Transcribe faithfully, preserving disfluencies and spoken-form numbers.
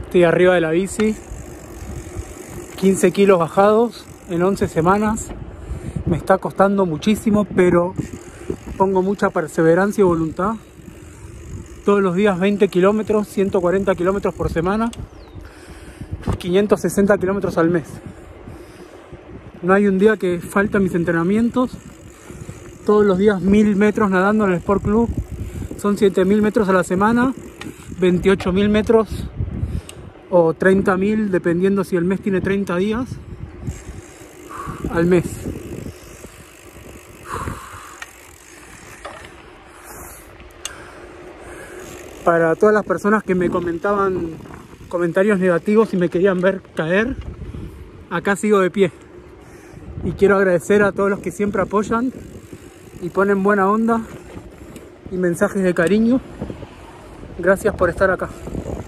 Estoy arriba de la bici, quince kilos bajados en once semanas. Me está costando muchísimo, pero pongo mucha perseverancia y voluntad. Todos los días veinte kilómetros, ciento cuarenta kilómetros por semana, quinientos sesenta kilómetros al mes. No hay un día que falta mis entrenamientos. Todos los días mil metros nadando en el Sport Club. Son siete mil metros a la semana, veintiocho mil metros o treinta mil, dependiendo si el mes tiene treinta días, al mes. Para todas las personas que me comentaban comentarios negativos y me querían ver caer, acá sigo de pie. Y quiero agradecer a todos los que siempre apoyan y ponen buena onda y mensajes de cariño. Gracias por estar acá.